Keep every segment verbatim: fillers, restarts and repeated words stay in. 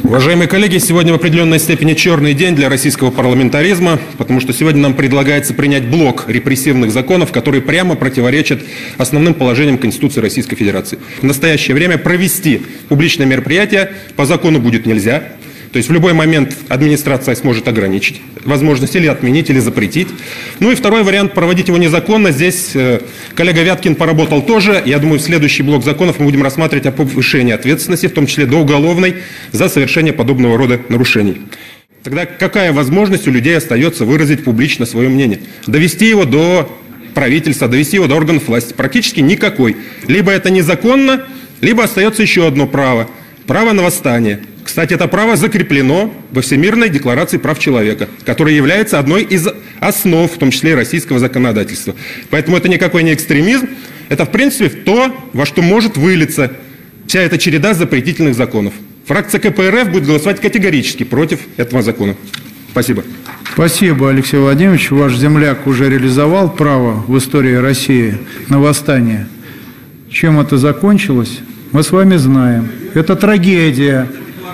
Уважаемые коллеги, сегодня в определенной степени черный день для российского парламентаризма, потому что сегодня нам предлагается принять блок репрессивных законов, которые прямо противоречат основным положениям Конституции Российской Федерации. В настоящее время провести публичное мероприятие по закону будет нельзя. То есть в любой момент администрация сможет ограничить возможность или отменить, или запретить. Ну и второй вариант – проводить его незаконно. Здесь э, коллега Вяткин поработал тоже. Я думаю, в следующий блок законов мы будем рассматривать о повышении ответственности, в том числе до уголовной, за совершение подобного рода нарушений. Тогда какая возможность у людей остается выразить публично свое мнение? Довести его до правительства, довести его до органов власти? Практически никакой. Либо это незаконно, либо остается еще одно право – право на восстание. Кстати, это право закреплено во Всемирной декларации прав человека, которая является одной из основ, в том числе и российского законодательства. Поэтому это никакой не экстремизм, это в принципе то, во что может вылиться вся эта череда запретительных законов. Фракция ка пэ эр эф будет голосовать категорически против этого закона. Спасибо. Спасибо, Алексей Владимирович. Ваш земляк уже реализовал право в истории России на восстание. Чем это закончилось, мы с вами знаем. Это трагедия.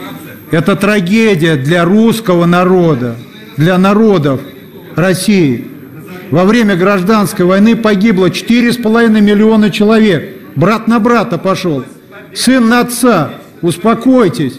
Это трагедия для русского народа, для народов России. Во время гражданской войны погибло четыре с половиной миллиона человек. Брат на брата пошел. Сын на отца. Успокойтесь.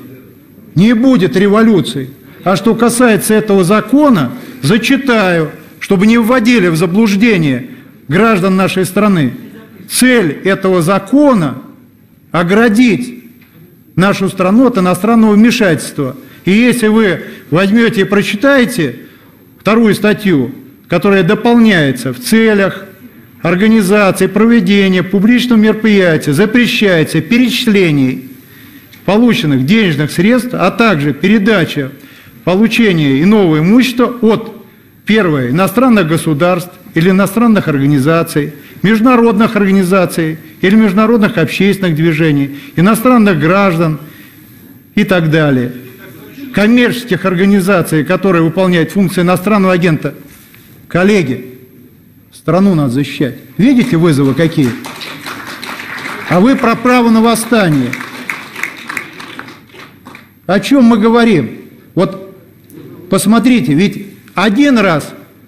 Не будет революции. А что касается этого закона, зачитаю, чтобы не вводили в заблуждение граждан нашей страны. Цель этого закона – оградить нашу страну от иностранного вмешательства. И если вы возьмете и прочитаете вторую статью, которая дополняется: в целях организации проведения публичного мероприятия запрещается перечисление полученных денежных средств, а также передача получения иного имущества от, первое, иностранных государств или иностранных организаций, международных организаций или международных общественных движений, иностранных граждан и так далее, коммерческих организаций, которые выполняют функции иностранного агента. Коллеги, страну надо защищать. Видите вызовы какие? А вы про право на восстание. О чем мы говорим? Вот посмотрите, ведь один раз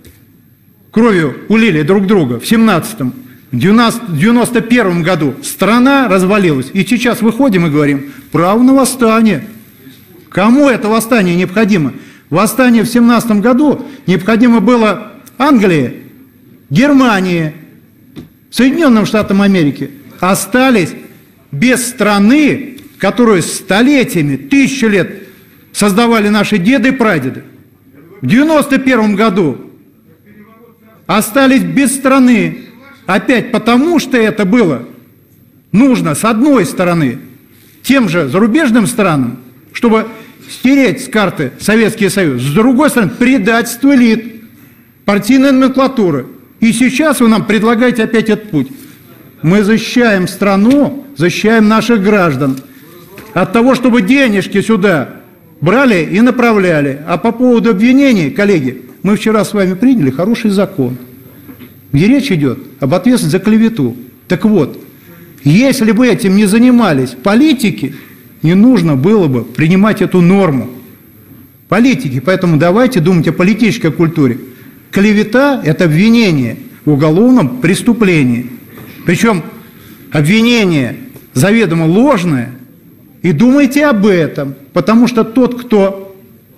кровью улили друг друга в семнадцатом, в девяносто первом году страна развалилась. И сейчас выходим и говорим: право на восстание. Кому это восстание необходимо? Восстание в семнадцатом году необходимо было Англии, Германии, Соединенным Штатам Америки. Остались без страны, которую столетиями, тысячу лет создавали наши деды и прадеды. В девяносто первом году остались без страны. Опять потому, что это было нужно, с одной стороны, тем же зарубежным странам, чтобы стереть с карты Советский Союз, с другой стороны, предательство элит, партийной номенклатуры. И сейчас вы нам предлагаете опять этот путь. Мы защищаем страну, защищаем наших граждан от того, чтобы денежки сюда брали и направляли. А по поводу обвинений, коллеги, мы вчера с вами приняли хороший закон, где речь идет об ответственности за клевету. Так вот, если бы этим не занимались политики, не нужно было бы принимать эту норму. Политики, поэтому давайте думать о политической культуре. Клевета – это обвинение в уголовном преступлении. Причем обвинение заведомо ложное. И думайте об этом, потому что тот, кто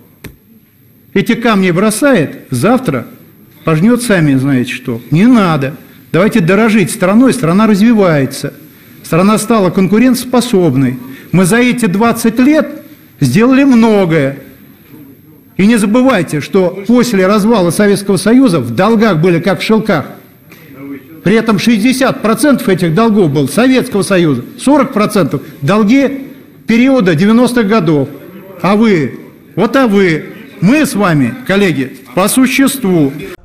эти камни бросает, завтра пожнет сами знаете что. Не надо. Давайте дорожить страной, страна развивается. Страна стала конкурентоспособной. Мы за эти двадцать лет сделали многое. И не забывайте, что после развала Советского Союза в долгах были как в шелках. При этом шестьдесят процентов этих долгов было Советского Союза, сорок процентов долги периода девяностых годов. А вы, вот а вы, мы с вами, коллеги, по существу.